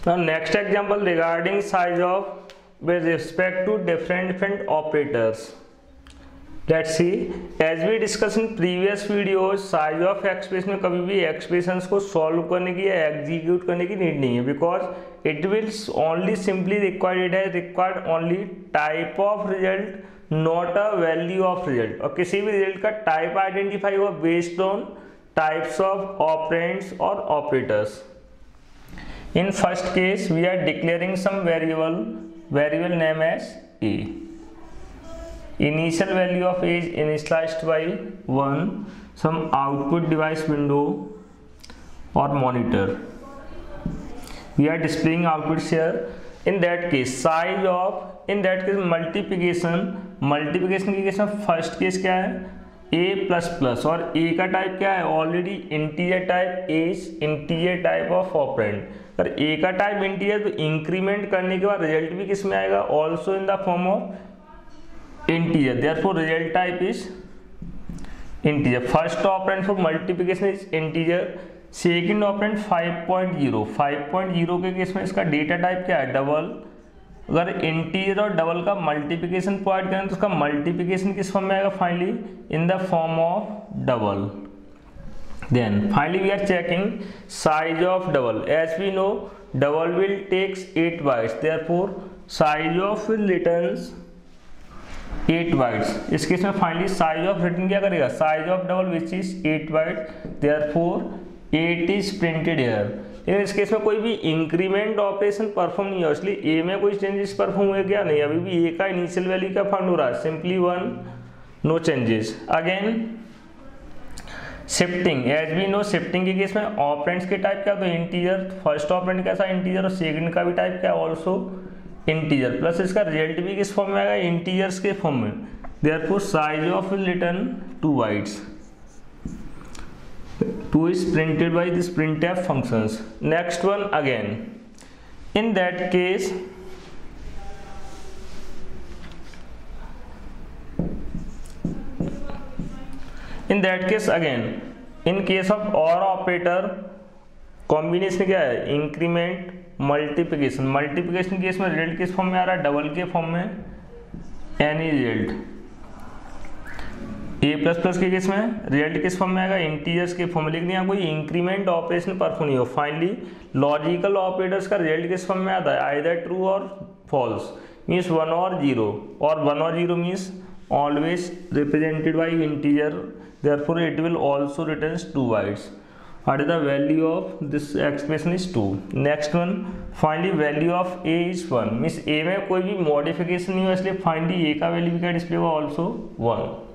Now next example regarding size of with respect to different operators. Let's see, as we discussed in previous videos, size of expression में कभी भी expressions को solve करने की या execute करने की नीड नहीं है, because it will only simply required है required only type of result not a value of result, और किसी भी रिजल्ट का टाइप आइडेंटिफाई हुआ based on types of operands और operators. In first case, we are declaring some variable name as a. Initial value of a is initialized by 1. Some output device window or monitor. We are displaying outputs here. In that case, size of, in that case multiplication की case में first case क्या है a plus plus, और a का type क्या है already integer type, a is integer type of operand. अगर a का टाइप इंटीजर तो इंक्रीमेंट करने के बाद रिजल्ट भी किस में आएगा, also in the form of integer, therefore result type is integer. First operand for multiplication is integer. Second operand 5.0 के केस में इसका डेटा टाइप क्या है डबल. अगर इंटीजर और डबल का मल्टीप्लिकेशन प्रोवाइड करें तो उसका मल्टीप्लिकेशन किस फॉर्म में आएगा finally in the form of double. Then finally we are checking size of double. As we know, double will takes 8 bytes. Therefore, size of will returns 8 bytes. इस case में finally size of return क्या करेगा, size of double which is 8 bytes. Therefore, 8 is printed here. लेकिन इस case में कोई भी increment operation perform नहीं है, इसलिए a में कोई चेंजेस परफॉर्म हुए क्या नहीं, अभी भी a का इनिशियल वैल्यू क्या फाउंड हो रहा है simply 1, no changes. Again shifting, as we know shifting के केस में ऑपरेंड्स के टाइप क्या तो इंटीजर, फर्स्ट ऑपरेंड कैसा इंटीजर और सेकंड का भी टाइप क्या ऑल्सो इंटीजर, प्लस इसका रिजल्ट भी किस फॉर्म में आएगा इंटीजर्स के फॉर्म में. Therefore size of will return 2 bytes. 2 is printed by this printf functions. Next one again, in that case again in case of or operator combination क्या है increment multiplication case में result किस form में आ रहा है double के form में any result. a plus plus के केस में रिजल्ट किस फॉर्म में आएगा इंटीजर्स के फॉर्म में, लेकिन यहाँ कोई इंक्रीमेंट ऑपरेशन परफॉर्म नहीं हो. फाइनली लॉजिकल ऑपरेटर्स का रिजल्ट किस फॉर्म में आता है आइदर ट्रू और फॉल्स, मीन्स 1 और 0, और 1 और 0 means always represented by integer, therefore it will also returns 2 bytes. What is the value of this expression is 2. Next one, finally value of a is 1, means a में कोई भी modification नहीं हुआ, इसलिए finally a का value क्या display हुआ also 1.